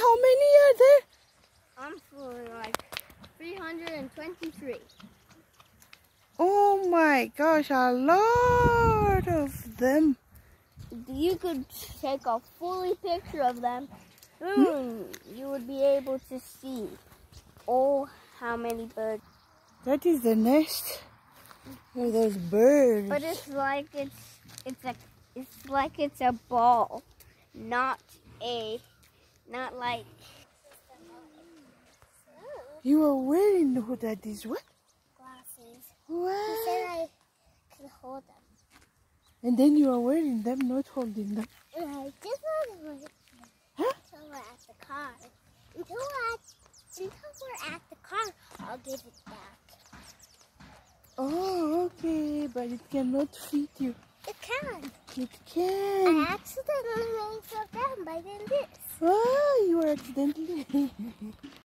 How many are there? I'm for like 323. Oh my gosh, a lot of them. You could take a fully picture of them. You would be able to see how many birds. That is the nest of those birds. But it's like it's a ball, not like. You are wearing that is what? Glasses. What? He said I could hold them. And then you are wearing them, not holding them. I just want to Huh? until we're at the car. Until we're at the car, I'll give it back. Oh, okay, but it cannot fit you. It can. It can. I accidentally made some down by doing this. Oh, you are accidentally.